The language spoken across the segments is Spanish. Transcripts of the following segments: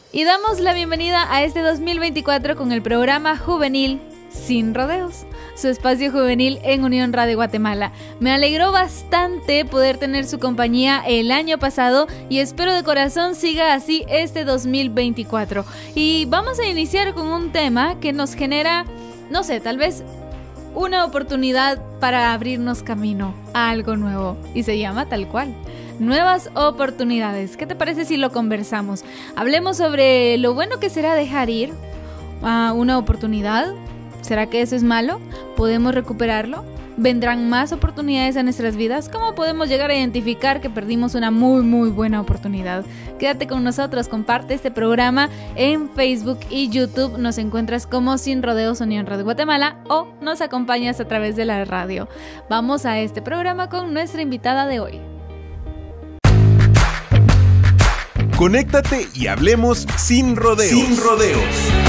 Y damos la bienvenida a este 2024 con el programa juvenil Sin Rodeos, su espacio juvenil en Unión Radio Guatemala. Me alegró bastante poder tener su compañía el año pasado y espero de corazón siga así este 2024. Y vamos a iniciar con un tema que nos genera, no sé, tal vez una oportunidad para abrirnos camino a algo nuevo, y se llama tal cual: nuevas oportunidades. ¿Qué te parece si lo conversamos? Hablemos sobre lo bueno que será dejar ir a una oportunidad. ¿Será que eso es malo? ¿Podemos recuperarlo? ¿Vendrán más oportunidades a nuestras vidas? ¿Cómo podemos llegar a identificar que perdimos una muy buena oportunidad? Quédate con nosotros, comparte este programa en Facebook y YouTube. Nos encuentras como Sin Rodeos Unión Radio Guatemala o nos acompañas a través de la radio. Vamos a este programa con nuestra invitada de hoy. Conéctate y hablemos sin rodeos. Sin rodeos.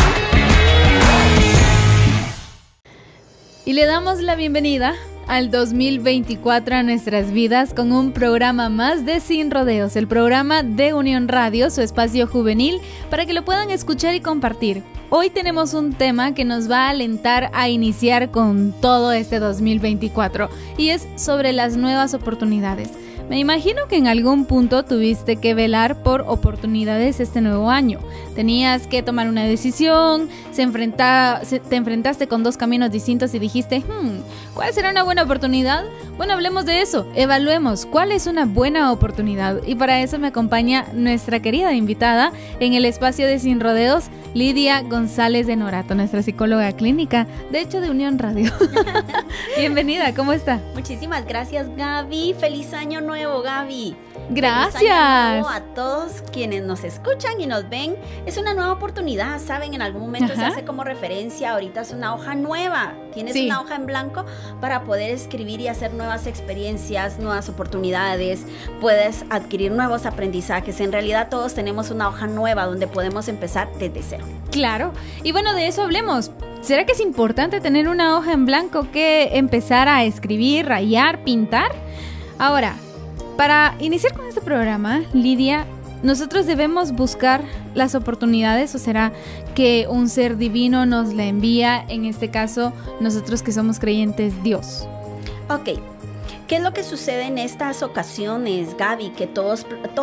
Y le damos la bienvenida al 2024 a nuestras vidas con un programa más de Sin Rodeos, el programa de Unión Radio, su espacio juvenil, para que lo puedan escuchar y compartir. Hoy tenemos un tema que nos va a alentar a iniciar con todo este 2024 y es sobre las nuevas oportunidades. Me imagino que en algún punto tuviste que velar por oportunidades este nuevo año. Tenías que tomar una decisión, te enfrentaste con dos caminos distintos y dijiste, ¿cuál será una buena oportunidad? Bueno, hablemos de eso, evaluemos cuál es una buena oportunidad. Y para eso me acompaña nuestra querida invitada en el espacio de Sin Rodeos, Lidia González de Norato, nuestra psicóloga clínica, de hecho de Unión Radio. Bienvenida, ¿cómo está? Muchísimas gracias, Gaby. Feliz año nuevo, Gaby. Gracias. Feliz año nuevo a todos quienes nos escuchan y nos ven. Es una nueva oportunidad, ¿saben? En algún momento se hace como referencia, ahorita es una hoja nueva. Tienes una hoja en blanco para poder escribir y hacer nuevas experiencias, nuevas oportunidades. Puedes adquirir nuevos aprendizajes. En realidad todos tenemos una hoja nueva donde podemos empezar desde cero. Claro. Y bueno, de eso hablemos. ¿Será que es importante tener una hoja en blanco que empezar a escribir, rayar, pintar? Ahora, para iniciar con este programa, Lidia, ¿nosotros debemos buscar las oportunidades o será que un ser divino nos la envía? En este caso, nosotros que somos creyentes, Dios. Ok. ¿Qué es lo que sucede en estas ocasiones, Gaby? Que a todos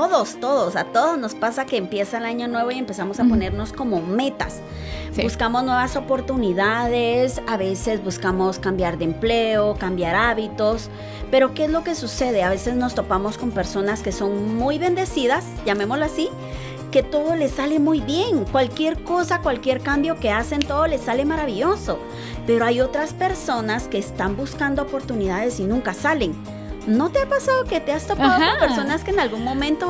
nos pasa que empieza el año nuevo y empezamos a ponernos como metas. Sí. Buscamos nuevas oportunidades, a veces buscamos cambiar de empleo, cambiar hábitos, pero ¿qué es lo que sucede? A veces nos topamos con personas que son muy bendecidas, llamémoslo así, que todo les sale muy bien, cualquier cosa, cualquier cambio que hacen, todo les sale maravilloso, pero hay otras personas que están buscando oportunidades y nunca salen. ¿No te ha pasado que te has topado con personas que en algún momento,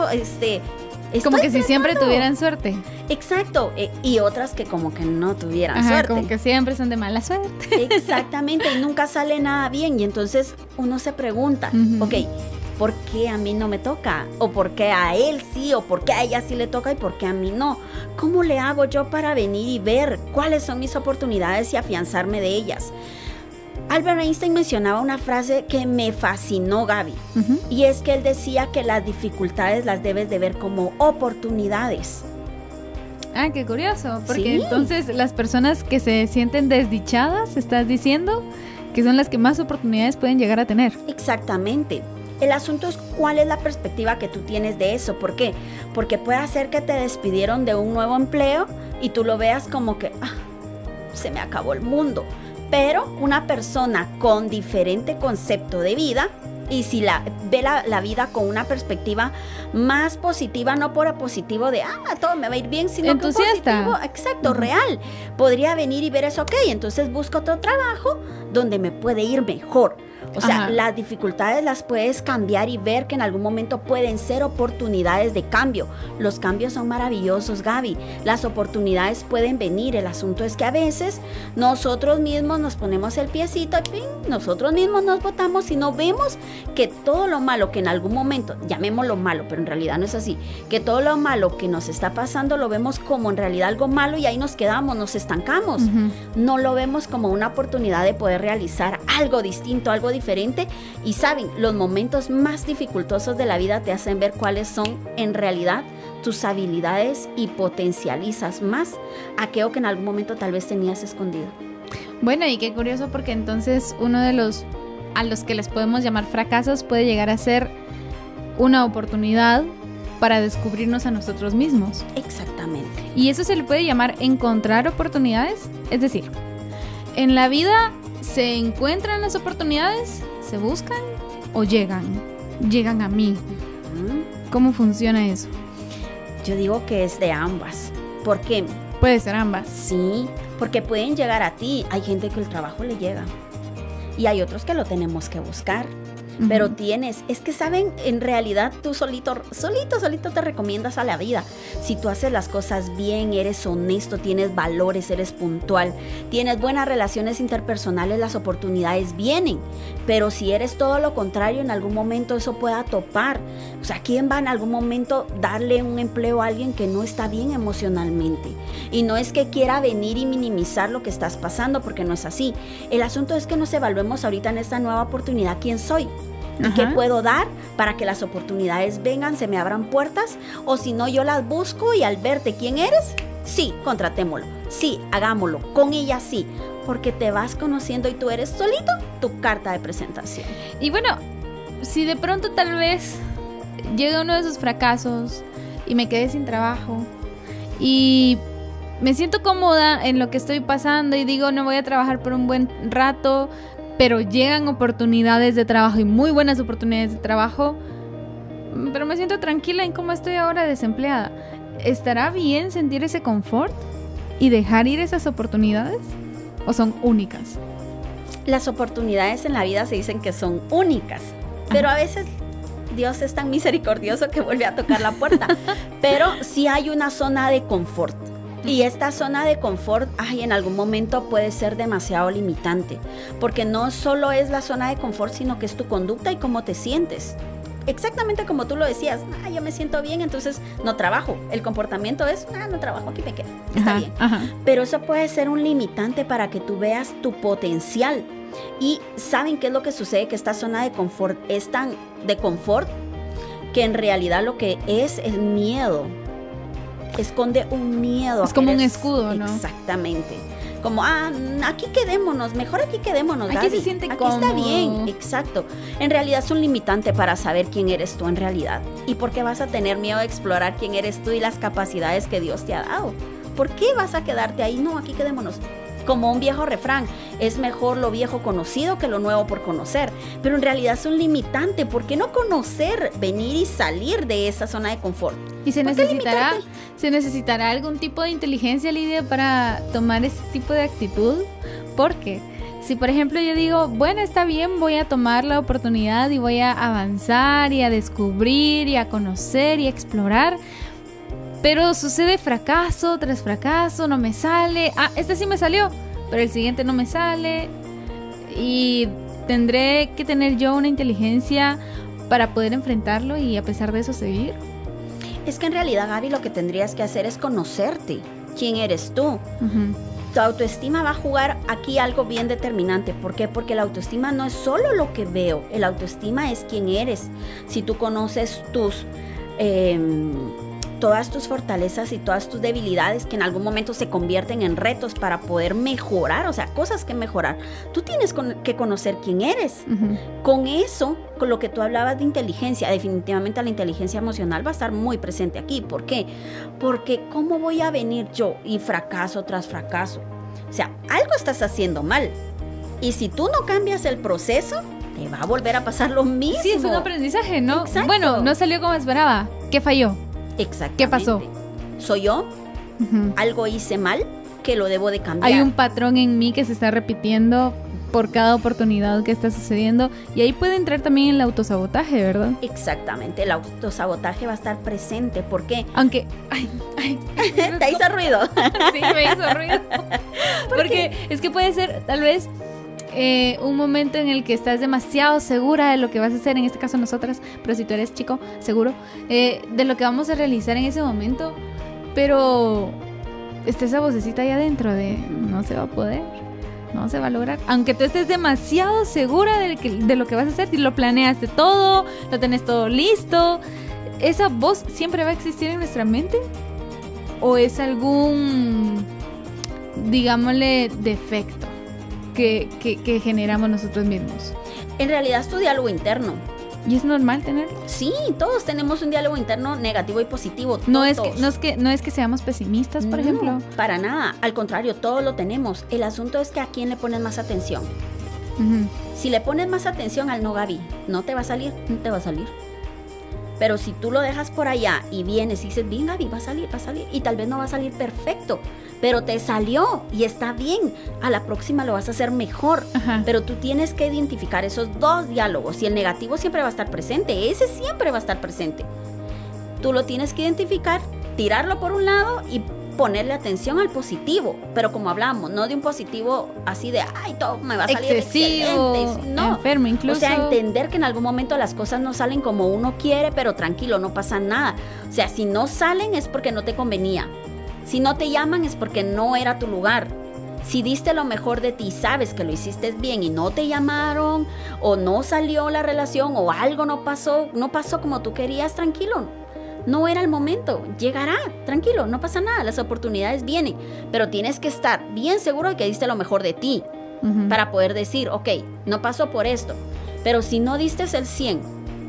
como que si siempre tuvieran suerte? Exacto, y otras que como que no tuvieran suerte. Como que siempre son de mala suerte. Exactamente, y nunca sale nada bien, y entonces uno se pregunta, ¿por qué a mí no me toca? ¿O por qué a él sí? ¿O por qué a ella sí le toca y por qué a mí no? ¿Cómo le hago yo para venir y ver cuáles son mis oportunidades y afianzarme de ellas? Albert Einstein mencionaba una frase que me fascinó, Gaby, y es que él decía que las dificultades las debes de ver como oportunidades. Ah, qué curioso, porque entonces las personas que se sienten desdichadas, ¿estás diciendo que son las que más oportunidades pueden llegar a tener? Exactamente. El asunto es cuál es la perspectiva que tú tienes de eso. ¿Por qué? Porque puede ser que te despidieron de un nuevo empleo y tú lo veas como que se me acabó el mundo. Pero una persona con diferente concepto de vida, y si ve la vida con una perspectiva más positiva, no por positivo de todo me va a ir bien, sino entusiasta. Que positivo, real, podría venir y ver eso, entonces busco otro trabajo donde me puede ir mejor. O sea, las dificultades las puedes cambiar y ver que en algún momento pueden ser oportunidades de cambio. Los cambios son maravillosos, Gaby. Las oportunidades pueden venir. El asunto es que a veces nosotros mismos nos ponemos el piecito, nosotros mismos nos botamos y no vemos que todo lo malo que en algún momento, llamémoslo malo, pero en realidad no es así, que todo lo malo que nos está pasando lo vemos como en realidad algo malo y ahí nos quedamos, nos estancamos. No lo vemos como una oportunidad de poder realizar algo distinto, algo diferente. Y saben, los momentos más dificultosos de la vida te hacen ver cuáles son en realidad tus habilidades y potencializas más aquello que en algún momento tal vez tenías escondido. Bueno, y qué curioso, porque entonces uno de los a los que les podemos llamar fracasos puede llegar a ser una oportunidad para descubrirnos a nosotros mismos. Exactamente. Y eso se le puede llamar encontrar oportunidades. Es decir, en la vida se encuentran las oportunidades, se buscan o llegan a mí. ¿Cómo funciona eso? Yo digo que es de ambas. ¿Por qué? Puede ser ambas. Sí, porque pueden llegar a ti. Hay gente que el trabajo le llega y hay otros que lo tenemos que buscar. Pero es que saben, en realidad tú solito te recomiendas a la vida. Si tú haces las cosas bien, eres honesto, tienes valores, eres puntual, tienes buenas relaciones interpersonales, las oportunidades vienen. Pero si eres todo lo contrario, en algún momento eso pueda topar. O sea, ¿quién va en algún momento darle un empleo a alguien que no está bien emocionalmente? Y no es que quiera venir y minimizar lo que estás pasando, porque no es así. El asunto es que nos evaluemos ahorita en esta nueva oportunidad quién soy. ¿Y qué puedo dar para que las oportunidades vengan, se me abran puertas? O si no, yo las busco y al verte quién eres, sí, contratémoslo, sí, hagámoslo, con ella sí, porque te vas conociendo y tú eres solito tu carta de presentación. Y bueno, si de pronto tal vez llega uno de esos fracasos y me quedé sin trabajo y me siento cómoda en lo que estoy pasando y digo, no voy a trabajar por un buen rato, pero llegan oportunidades de trabajo y muy buenas oportunidades de trabajo, pero me siento tranquila en cómo estoy ahora desempleada. ¿Estará bien sentir ese confort y dejar ir esas oportunidades? ¿O son únicas? Las oportunidades en la vida se dicen que son únicas, pero a veces Dios es tan misericordioso que vuelve a tocar la puerta. Pero sí hay una zona de confort. Y esta zona de confort, en algún momento puede ser demasiado limitante, porque no solo es la zona de confort, sino que es tu conducta y cómo te sientes. Exactamente como tú lo decías, yo me siento bien, entonces no trabajo. El comportamiento es, no trabajo, aquí me quedo, está bien. Pero eso puede ser un limitante para que tú veas tu potencial. Y ¿saben qué es lo que sucede? Que esta zona de confort es tan de confort que en realidad lo que es miedo. Esconde un miedo. Es como un escudo, ¿no? Exactamente. Como, aquí quedémonos, mejor aquí quedémonos, Aquí Gaby. se siente aquí cómodo. Está bien, exacto. En realidad es un limitante para saber quién eres tú en realidad. ¿Y por qué vas a tener miedo de explorar quién eres tú y las capacidades que Dios te ha dado? ¿Por qué vas a quedarte ahí? No, aquí quedémonos. Como un viejo refrán, es mejor lo viejo conocido que lo nuevo por conocer. Pero en realidad es un limitante. ¿Por qué no conocer, venir y salir de esa zona de confort? ¿Y se necesitará algún tipo de inteligencia, Lidia, para tomar ese tipo de actitud? Porque si, por ejemplo, yo digo, bueno, está bien, voy a tomar la oportunidad y voy a avanzar y a descubrir y a conocer y a explorar, pero sucede fracaso tras fracaso, no me sale. Este sí me salió, pero el siguiente no me sale. Y tendré que tener yo una inteligencia para poder enfrentarlo y a pesar de eso seguir. Es que en realidad, Gaby, lo que tendrías que hacer es conocerte. ¿Quién eres tú? Tu autoestima va a jugar aquí algo bien determinante. ¿Por qué? Porque la autoestima no es solo lo que veo. El autoestima es quién eres. Si tú conoces todas tus fortalezas y todas tus debilidades que en algún momento se convierten en retos para poder mejorar, o sea, cosas que mejorar. Tú tienes que conocer quién eres. Con eso, con lo que tú hablabas de inteligencia, definitivamente la inteligencia emocional va a estar muy presente aquí. ¿Por qué? Porque ¿cómo voy a venir yo y fracaso tras fracaso? O sea, algo estás haciendo mal. Y si tú no cambias el proceso, te va a volver a pasar lo mismo. Sí, es un aprendizaje, ¿no? Exacto. Bueno, no salió como esperaba. ¿Qué falló? Exactamente. ¿Qué pasó? ¿Soy yo? ¿Algo hice mal que lo debo de cambiar? Hay un patrón en mí que se está repitiendo por cada oportunidad que está sucediendo y ahí puede entrar también el autosabotaje, ¿verdad? Exactamente, el autosabotaje va a estar presente. ¿Por qué? Aunque... ¿Te hizo ruido? Sí, me hizo ruido. Porque es que puede ser tal vez un momento en el que estás demasiado segura de lo que vas a hacer, en este caso nosotras, pero si tú eres chico, seguro, de lo que vamos a realizar en ese momento, pero está esa vocecita ahí adentro de no se va a poder, no se va a lograr, aunque tú estés demasiado segura de lo que vas a hacer, y lo planeaste todo, lo tenés todo listo, ¿esa voz siempre va a existir en nuestra mente? ¿O es algún, digámosle, defecto que generamos nosotros mismos? En realidad es tu diálogo interno. ¿Y es normal tenerlo? Sí, todos tenemos un diálogo interno negativo y positivo. No es que seamos pesimistas, por ejemplo. Para nada, al contrario, todos lo tenemos. El asunto es que a quién le pones más atención. Si le pones más atención al no, Gaby, no te va a salir. Pero si tú lo dejas por allá y vienes y dices, bien, Gaby, va a salir. Y tal vez no va a salir perfecto, pero te salió y está bien. A la próxima lo vas a hacer mejor. Ajá. Pero tú tienes que identificar esos dos diálogos. Y el negativo siempre va a estar presente. Ese siempre va a estar presente. Tú lo tienes que identificar, tirarlo por un lado y ponerle atención al positivo. Pero como hablamos, no de un positivo así de, ay, todo me va a salir excesivo, excelente. No, enfermo incluso. O sea, entender que en algún momento las cosas no salen como uno quiere, pero tranquilo, no pasa nada. O sea, si no salen es porque no te convenía. Si no te llaman es porque no era tu lugar. Si diste lo mejor de ti, sabes que lo hiciste bien y no te llamaron, o no salió la relación, o algo no pasó como tú querías, tranquilo. No era el momento, llegará, tranquilo, no pasa nada, las oportunidades vienen, pero tienes que estar bien seguro de que diste lo mejor de ti para poder decir, ok, no pasó por esto, pero si no diste el 100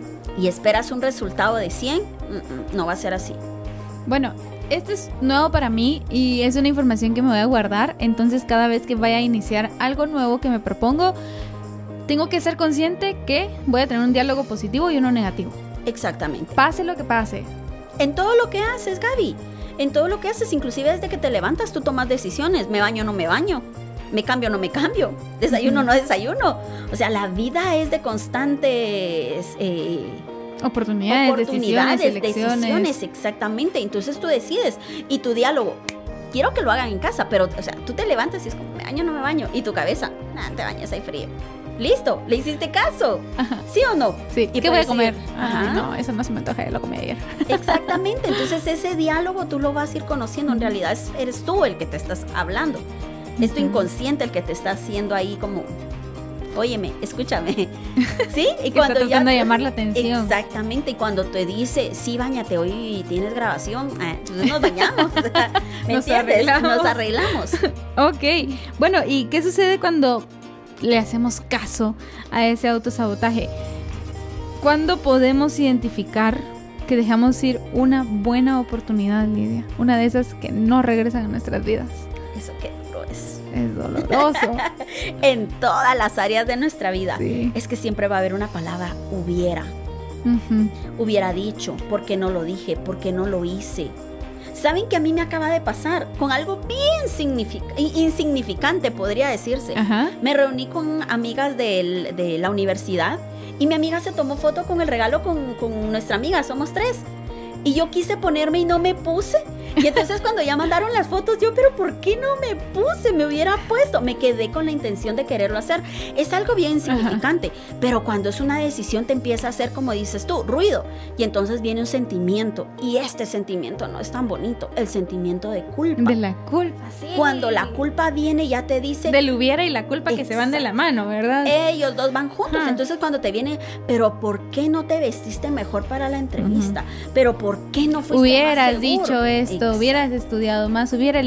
y esperas un resultado de 100, no va a ser así. Bueno, esto es nuevo para mí y es una información que me voy a guardar, entonces cada vez que vaya a iniciar algo nuevo que me propongo, tengo que ser consciente que voy a tener un diálogo positivo y uno negativo. Exactamente. Pase lo que pase. En todo lo que haces, Gaby, en todo lo que haces, inclusive desde que te levantas tú tomas decisiones, me baño o no me baño, me cambio o no me cambio, desayuno o no desayuno. O sea, la vida es de constantes oportunidades, decisiones, exactamente. Entonces tú decides y tu diálogo, quiero que lo hagan en casa, pero o sea, tú te levantas y es como, ¿me baño o no me baño? Y tu cabeza, te bañas, hay frío. Listo, le hiciste caso. Ajá. ¿Sí o no? Sí. ¿Y qué voy a comer? Ay, no, eso no se me antoja, lo comí ayer. Exactamente. Entonces ese diálogo tú lo vas a ir conociendo. En realidad eres tú el que te estás hablando. Es tu inconsciente el que te está haciendo ahí como, óyeme, escúchame. ¿Sí? Y cuando está tratando de llamar la atención. Exactamente. Y cuando te dice, sí, báñate, hoy tienes grabación, entonces nos bañamos. ¿Me entiendes? Nos arreglamos. Ok. Bueno, ¿y qué sucede cuando le hacemos caso a ese autosabotaje? ¿Cuándo podemos identificar que dejamos ir una buena oportunidad, Lidia? Una de esas que no regresan a nuestras vidas. Eso qué duro es. Es doloroso. En todas las áreas de nuestra vida. Sí. Es que siempre va a haber una palabra, hubiera. Hubiera dicho, ¿por qué no lo dije? ¿Por qué no lo hice? ¿Saben que a mí me acaba de pasar con algo bien insignificante, podría decirse? Ajá. Me reuní con amigas de la universidad y mi amiga se tomó foto con el regalo con nuestra amiga, somos 3. Y yo quise ponerme y no me puse. Y entonces cuando ya mandaron las fotos, yo, pero ¿por qué no me puse? Me hubiera puesto. Me quedé con la intención de quererlo hacer. Es algo bien insignificante. Ajá. Pero cuando es una decisión te empieza a hacer, como dices tú, ruido. Y entonces viene un sentimiento. Y este sentimiento no es tan bonito. El sentimiento de culpa. De la culpa, sí. Cuando la culpa viene ya te dice... Del hubiera y la culpa que se van de la mano, ¿verdad? Ellos dos van juntos. Ajá. Entonces cuando te viene, pero ¿por qué no te vestiste mejor para la entrevista? Pero ¿por qué no fuiste hubieras más seguro? Dicho esto, exacto. Hubieras estudiado más, hubiera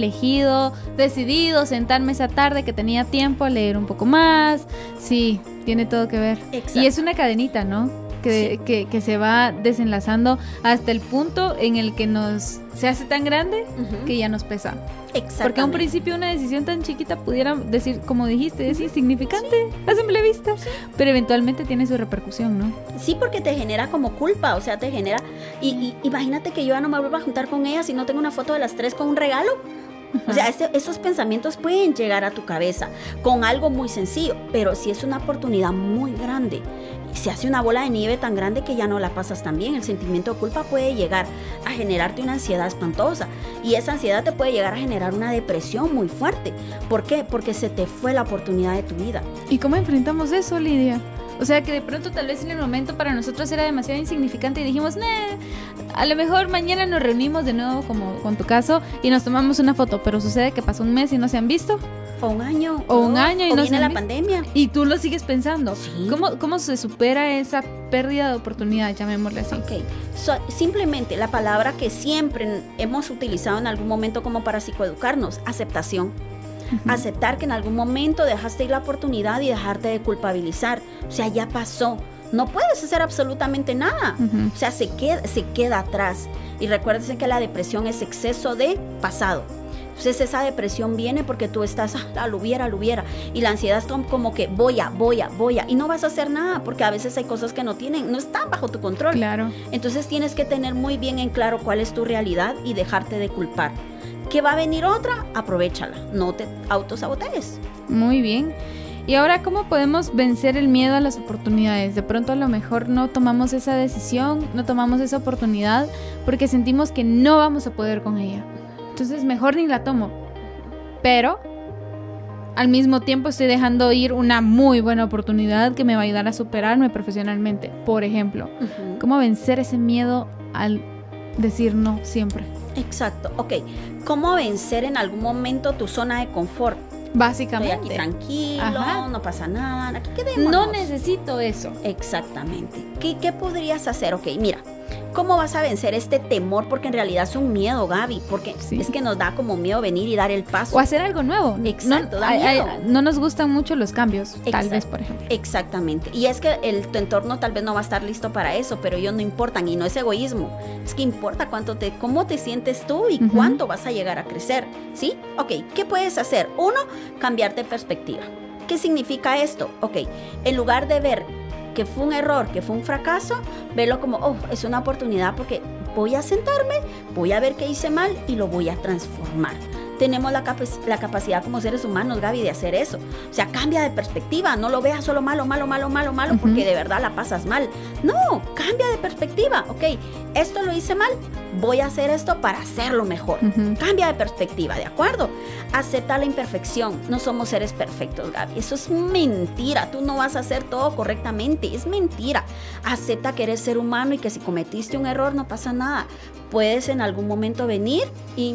decidido sentarme esa tarde que tenía tiempo a leer un poco más. Sí, tiene todo que ver. Exacto. Y es una cadenita, ¿no? Que se va desenlazando hasta el punto en el que se hace tan grande que ya nos pesa. Exactamente. Porque a un principio una decisión tan chiquita pudiera decir, como dijiste, es insignificante a simple vista, pero eventualmente tiene su repercusión, ¿no? Sí, porque te genera como culpa, o sea, te genera... Y imagínate que yo ya no me vuelvo a juntar con ella si no tengo una foto de las 3 con un regalo. O sea, esos pensamientos pueden llegar a tu cabeza con algo muy sencillo, pero si es una oportunidad muy grande, se hace una bola de nieve tan grande que ya no la pasas tan bien. El sentimiento de culpa puede llegar a generarte una ansiedad espantosa y esa ansiedad te puede llegar a generar una depresión muy fuerte. ¿Por qué? Porque se te fue la oportunidad de tu vida. ¿Y cómo enfrentamos eso, Lidia? O sea, que de pronto tal vez en el momento para nosotros era demasiado insignificante y dijimos, a lo mejor mañana nos reunimos de nuevo, como con tu caso, y nos tomamos una foto, pero sucede que pasó un mes y no se han visto. O un año. O un año y o no viene se la han visto. pandemia. Y tú lo sigues pensando. Sí. ¿Cómo se supera esa pérdida de oportunidad, llamémosle así? Ok, simplemente la palabra que siempre hemos utilizado en algún momento como para psicoeducarnos, aceptación. Aceptar que en algún momento dejaste ir la oportunidad y dejarte de culpabilizar. O sea, ya pasó. No puedes hacer absolutamente nada. O sea, se queda atrás. Y recuérdense que la depresión es exceso de pasado. Entonces esa depresión viene porque tú estás, lo hubiera. Y la ansiedad es como que voy a. Y no vas a hacer nada porque a veces hay cosas que no están bajo tu control. Claro. Entonces tienes que tener muy bien en claro cuál es tu realidad y dejarte de culpar. ¿Que va a venir otra? Aprovéchala. No te autosabotees. Muy bien. Y ahora, ¿cómo podemos vencer el miedo a las oportunidades? De pronto a lo mejor no tomamos esa decisión, no tomamos esa oportunidad porque sentimos que no vamos a poder con ella. Entonces mejor ni la tomo. Pero al mismo tiempo estoy dejando ir una muy buena oportunidad que me va a ayudar a superarme profesionalmente. Por ejemplo, ¿cómo vencer ese miedo al decir no siempre? Exacto. Ok. ¿Cómo vencer en algún momento tu zona de confort? Básicamente. Estoy aquí tranquilo, Ajá. No pasa nada, aquí quedémonos. No necesito eso. Exactamente. ¿Qué podrías hacer? Ok, mira, ¿cómo vas a vencer este temor? Porque en realidad es un miedo, Gaby, porque Sí. es que nos da como miedo venir y dar el paso. O hacer algo nuevo. Exacto, No, da miedo. no nos gustan mucho los cambios, tal Exacto. vez, por ejemplo. Exactamente. Y es que tu entorno tal vez no va a estar listo para eso, pero ellos no importan y no es egoísmo. Es que importa cómo te sientes tú y cuánto vas a llegar a crecer, ¿sí? Ok, ¿qué puedes hacer? Uno, cambiar de perspectiva. ¿Qué significa esto? Ok, en lugar de ver que fue un error, que fue un fracaso, verlo como, es una oportunidad porque voy a sentarme, voy a ver qué hice mal y lo voy a transformar. Tenemos la capacidad como seres humanos, Gaby, de hacer eso. O sea, cambia de perspectiva, no lo veas solo malo, porque de verdad la pasas mal. No, cambia de perspectiva. Ok, esto lo hice mal, voy a hacer esto para hacerlo mejor. Cambia de perspectiva, ¿de acuerdo? Acepta la imperfección. No somos seres perfectos, Gaby. Eso es mentira. Tú no vas a hacer todo correctamente. Es mentira. Acepta que eres ser humano y que si cometiste un error no pasa nada. Puedes en algún momento venir y...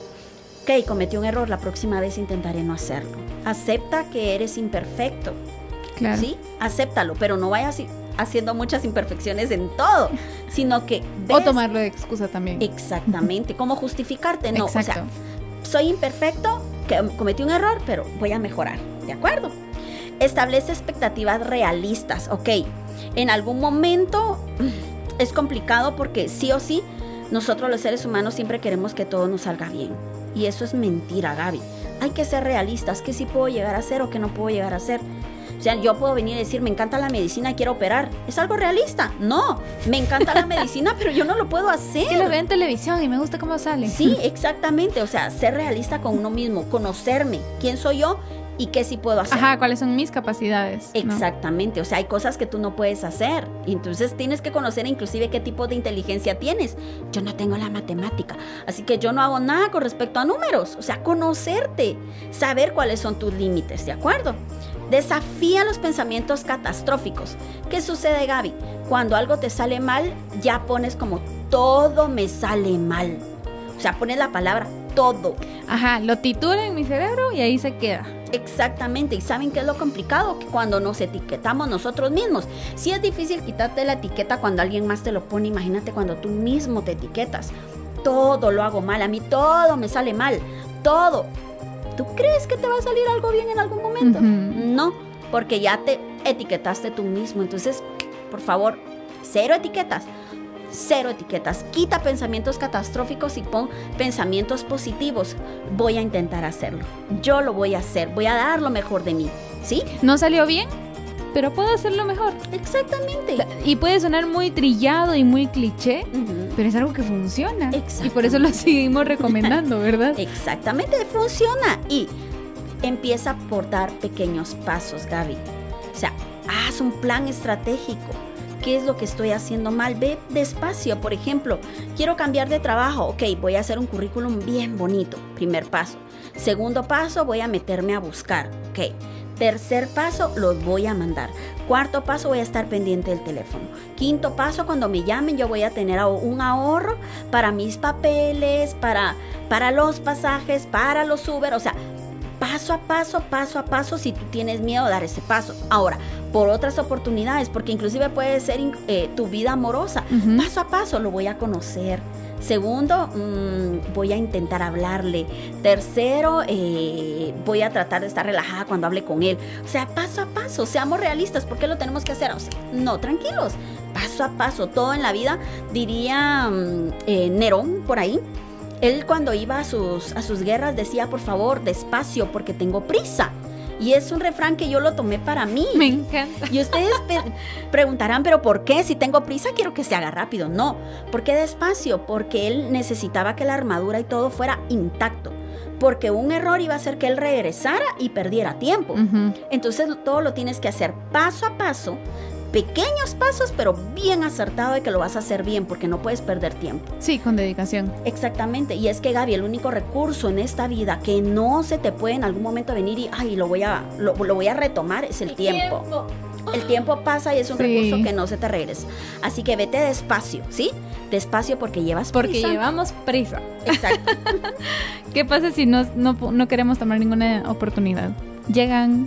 Ok, cometí un error, la próxima vez intentaré no hacerlo. Acepta que eres imperfecto. Claro. ¿Sí? Acéptalo, pero no vayas haciendo muchas imperfecciones en todo, sino que ves... O tomarlo de excusa también. Exactamente. ¿Cómo justificarte? No, Exacto. o sea, soy imperfecto, que cometí un error, pero voy a mejorar. ¿De acuerdo? Establece expectativas realistas. Ok, en algún momento es complicado porque sí o sí, nosotros los seres humanos siempre queremos que todo nos salga bien. Y eso es mentira, Gaby. Hay que ser realistas, que sí puedo llegar a hacer o que no puedo llegar a hacer. O sea, yo puedo venir y decir, me encanta la medicina y quiero operar. ¿Es algo realista? No, me encanta la medicina, pero yo no lo puedo hacer. Que lo veo en televisión y me gusta cómo sale. Sí, exactamente. O sea, ser realista con uno mismo, conocerme, quién soy yo y qué sí puedo hacer. Ajá, ¿cuáles son mis capacidades? Exactamente, o sea, hay cosas que tú no puedes hacer. Entonces tienes que conocer inclusive qué tipo de inteligencia tienes. Yo no tengo la matemática, así que yo no hago nada con respecto a números. O sea, conocerte, saber cuáles son tus límites, ¿de acuerdo? Desafía los pensamientos catastróficos. ¿Qué sucede, Gaby? Cuando algo te sale mal, ya pones como todo me sale mal. O sea, pones la palabra todo. Ajá, lo titula en mi cerebro y ahí se queda. Exactamente, y ¿saben qué es lo complicado? Que cuando nos etiquetamos nosotros mismos, sí es difícil quitarte la etiqueta cuando alguien más te lo pone. Imagínate cuando tú mismo te etiquetas. Todo lo hago mal, a mí todo me sale mal, todo. ¿Tú crees que te va a salir algo bien en algún momento? No, porque ya te etiquetaste tú mismo. Entonces, por favor, cero etiquetas. Quita pensamientos catastróficos y pon pensamientos positivos. Voy a intentar hacerlo. Yo lo voy a hacer. Voy a dar lo mejor de mí. ¿Sí? No salió bien, pero puedo hacerlo mejor. Exactamente. Y puede sonar muy trillado y muy cliché, pero es algo que funciona. Y por eso lo seguimos recomendando, ¿verdad? Exactamente, funciona. Y empieza por dar pequeños pasos, Gaby. O sea, haz un plan estratégico. ¿Qué es lo que estoy haciendo mal? Ve despacio. Por ejemplo, quiero cambiar de trabajo. Ok, voy a hacer un currículum bien bonito. Primer paso. Segundo paso, voy a meterme a buscar. Ok. Tercer paso, los voy a mandar. Cuarto paso, voy a estar pendiente del teléfono. Quinto paso, cuando me llamen, yo voy a tener un ahorro para mis papeles, para los pasajes, para los Uber. O sea, paso a paso, si tú tienes miedo a dar ese paso. Ahora, por otras oportunidades, porque inclusive puede ser tu vida amorosa. Paso a paso, lo voy a conocer. Segundo, voy a intentar hablarle. Tercero, voy a tratar de estar relajada cuando hable con él. O sea, paso a paso, seamos realistas. ¿Por qué lo tenemos que hacer? O sea, no, tranquilos, paso a paso, todo en la vida. Diría Nerón, por ahí. Él cuando iba a sus guerras decía, por favor, despacio, porque tengo prisa. Y es un refrán que yo lo tomé para mí. Me encanta. Y ustedes preguntarán, ¿pero por qué? Si tengo prisa, quiero que se haga rápido. No, ¿por qué despacio? Porque él necesitaba que la armadura y todo fuera intacto. Porque un error iba a hacer que él regresara y perdiera tiempo. Entonces todo lo tienes que hacer paso a paso, pequeños pasos, pero bien acertado de que lo vas a hacer bien, porque no puedes perder tiempo. Sí, con dedicación. Exactamente. Y es que, Gaby, el único recurso en esta vida que no se te puede en algún momento venir y, ay, lo voy a retomar, es el tiempo. El tiempo pasa y es un recurso que no se te regresa. Así que vete despacio, ¿sí? Despacio porque llevas prisa. Porque llevamos prisa. Exacto. ¿Qué pasa si no queremos tomar ninguna oportunidad? Llegan.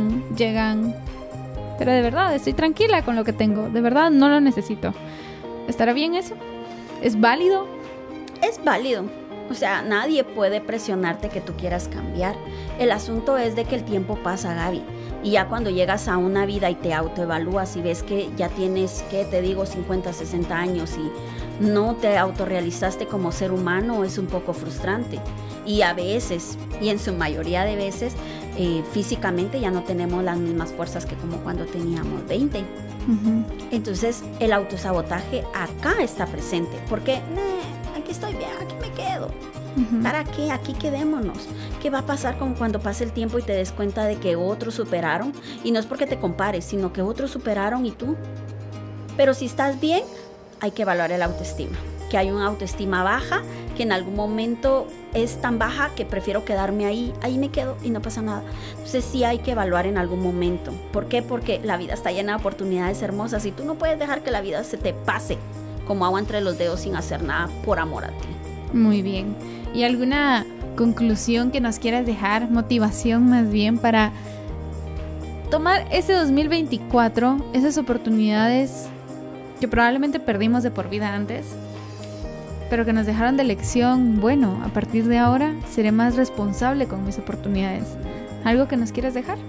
Pero de verdad, estoy tranquila con lo que tengo. De verdad, no lo necesito. ¿Estará bien eso? ¿Es válido? Es válido. O sea, nadie puede presionarte que tú quieras cambiar. El asunto es de que el tiempo pasa, Gaby. Y ya cuando llegas a una vida y te autoevalúas y ves que ya tienes, ¿qué te digo? 50, 60 años y no te autorrealizaste como ser humano, es un poco frustrante. Y a veces, y en su mayoría de veces, físicamente ya no tenemos las mismas fuerzas que como cuando teníamos 20. Entonces, el autosabotaje acá está presente. Porque, aquí estoy bien, aquí me quedo. ¿Para qué? Aquí quedémonos. ¿Qué va a pasar con cuando pase el tiempo y te des cuenta de que otros superaron? Y no es porque te compares, sino que otros superaron y tú. Pero si estás bien, hay que evaluar el autoestima. Que hay una autoestima baja, que en algún momento es tan baja que prefiero quedarme ahí me quedo y no pasa nada. Entonces sí hay que evaluar en algún momento. ¿Por qué? Porque la vida está llena de oportunidades hermosas y tú no puedes dejar que la vida se te pase como agua entre los dedos sin hacer nada por amor a ti. Muy bien. ¿Y alguna conclusión que nos quieras dejar? Motivación más bien para tomar ese 2024, esas oportunidades que probablemente perdimos de por vida antes, pero que nos dejaron de lección. Bueno, a partir de ahora seré más responsable con mis oportunidades. ¿Algo que nos quieras dejar?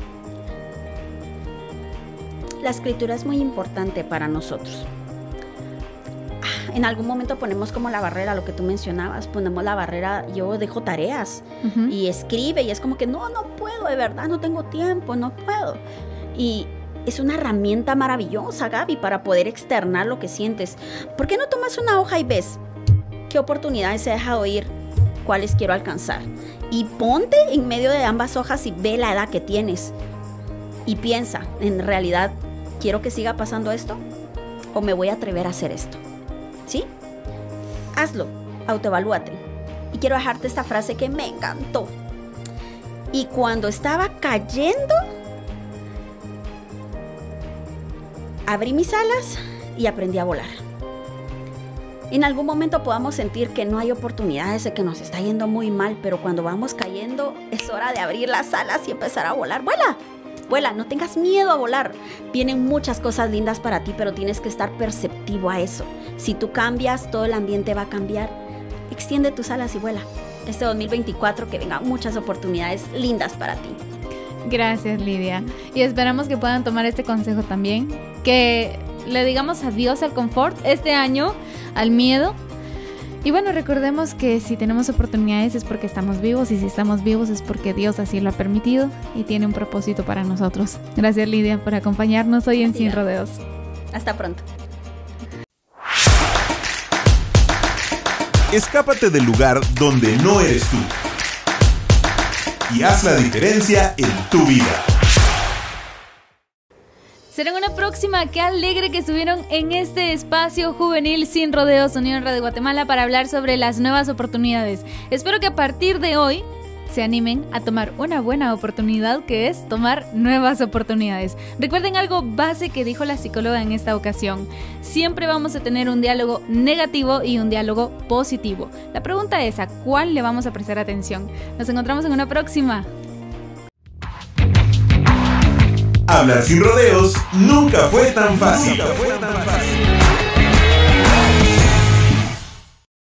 La escritura es muy importante para nosotros. En algún momento ponemos como la barrera, lo que tú mencionabas, ponemos la barrera, yo dejo tareas y escribe y es como que no puedo, de verdad, no tengo tiempo, no puedo. Y es una herramienta maravillosa, Gaby, para poder externar lo que sientes. ¿Por qué no tomas una hoja y ves qué oportunidades he dejado ir, cuáles quiero alcanzar? Y ponte en medio de ambas hojas y ve la edad que tienes. Y piensa, ¿en realidad quiero que siga pasando esto? ¿O me voy a atrever a hacer esto? ¿Sí? Hazlo, autoevalúate. Y quiero dejarte esta frase que me encantó. Y cuando estaba cayendo, abrí mis alas y aprendí a volar. En algún momento podamos sentir que no hay oportunidades, que nos está yendo muy mal, pero cuando vamos cayendo es hora de abrir las alas y empezar a volar. ¡Vuela! Vuela, no tengas miedo a volar. Vienen muchas cosas lindas para ti, pero tienes que estar perceptivo a eso. Si tú cambias, todo el ambiente va a cambiar. Extiende tus alas y vuela. Este 2024 que vengan muchas oportunidades lindas para ti. Gracias, Lidia. Y esperamos que puedan tomar este consejo también. Que le digamos adiós al confort este año, al miedo. Y bueno, recordemos que si tenemos oportunidades es porque estamos vivos, y si estamos vivos es porque Dios así lo ha permitido y tiene un propósito para nosotros. Gracias, Lidia, por acompañarnos hoy en Sin Rodeos. Hasta pronto. Escápate del lugar donde no eres tú y haz la diferencia en tu vida. Será una próxima. Qué alegre que estuvieron en este espacio juvenil Sin Rodeos, Unión Radio Guatemala, para hablar sobre las nuevas oportunidades. Espero que a partir de hoy se animen a tomar una buena oportunidad, que es tomar nuevas oportunidades. Recuerden algo base que dijo la psicóloga en esta ocasión: siempre vamos a tener un diálogo negativo y un diálogo positivo. La pregunta es: ¿a cuál le vamos a prestar atención? Nos encontramos en una próxima. Hablar sin rodeos nunca fue tan fácil.